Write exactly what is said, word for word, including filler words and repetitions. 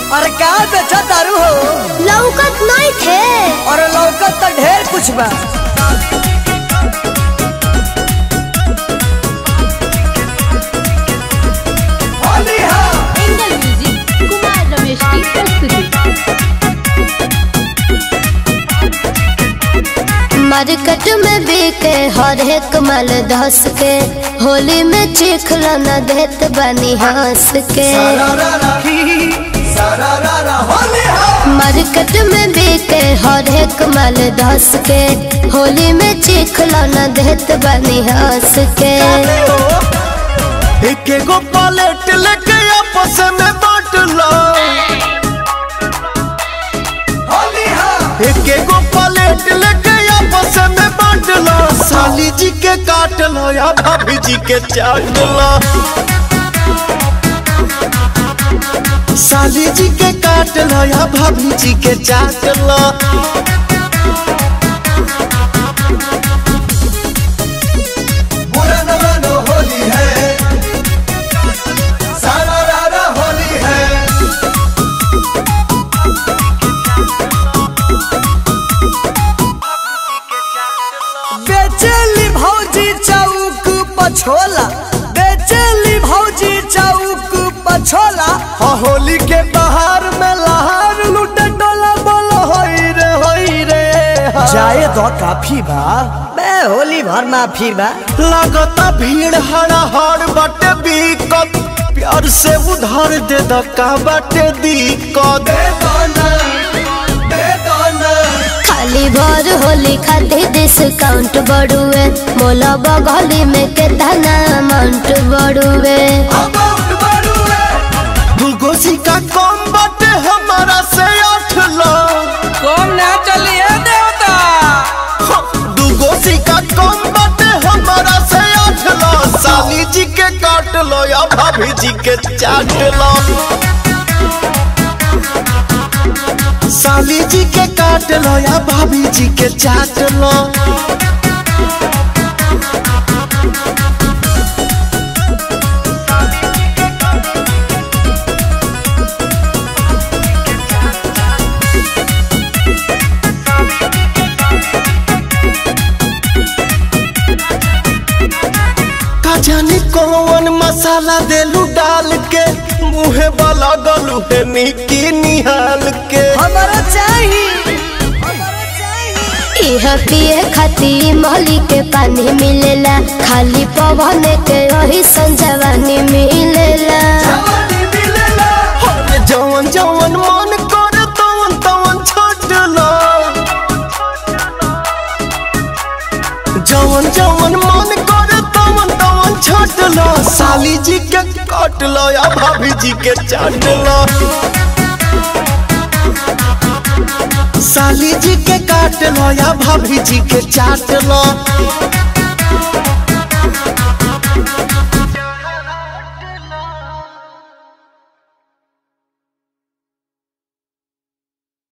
अरे का बेचा तारू हो? लौकत नहीं थे। और लौकत तो ढेर कुछ बा। एंगल म्यूजिक कुमार रमेश की प्रस्तुति। मार्केट में बिके हर एक माल धस के, होली में चिखला न देत बनी हंस के। मार्केट में बिके हर एक माल धस के, होली में चिखला न देत बनी हंस के। एक एगो पलेट लेके आपस में बांट लो। एक एगो पलेट लेके आपस में बांट लो। साली जी के काट लो या भाभी जी के चाट लो। साली जी के काट लो या भाभी जी के चाट लो। बेचली भौजी चौक पछोला, बेचली भौजी चौक पछोला। हाँ होली के बाहर में लहार लूटे डोला बोलो होई रे होई रे। जाए तो काफी बा बे, होली भर माफी बा। लगता भीड़ हड़ा हड़ बाटे बीकत, प्यार से उधार दे द का बाटे दिक्कत। खाली भर होली खातिर डिस्काउंट बढ़ुए, मोला बगली में कितना अमाउंट बढ़ुए। दूगो सिक्का कम बाटे हमारा से आठ लो। कौन ना चलिए देवता। दूगो सिक्का कम बाटे हमारा से आठ लो। साली जी के काट लो या भाभी जी के चाट लो। साली जी के काट लो या भाभी जी के चाट लो। का जाने कौन मसाला देलू डाल के, मुहे वाला गलू है निकी निहाल के। हमारा चाहिए यह पिए खातिर मोहली के पानी मिलेला, खाली पवन के वही संजवानी मिलेला। जवन जवन मन करे तवन तवन छोट लो। जवन जवन मन करे तवन तवन छोट लो। साली जी के काट लो या भाभी जी के चाट लो। साली जी के काट लो या भाभी जी के चाट लो।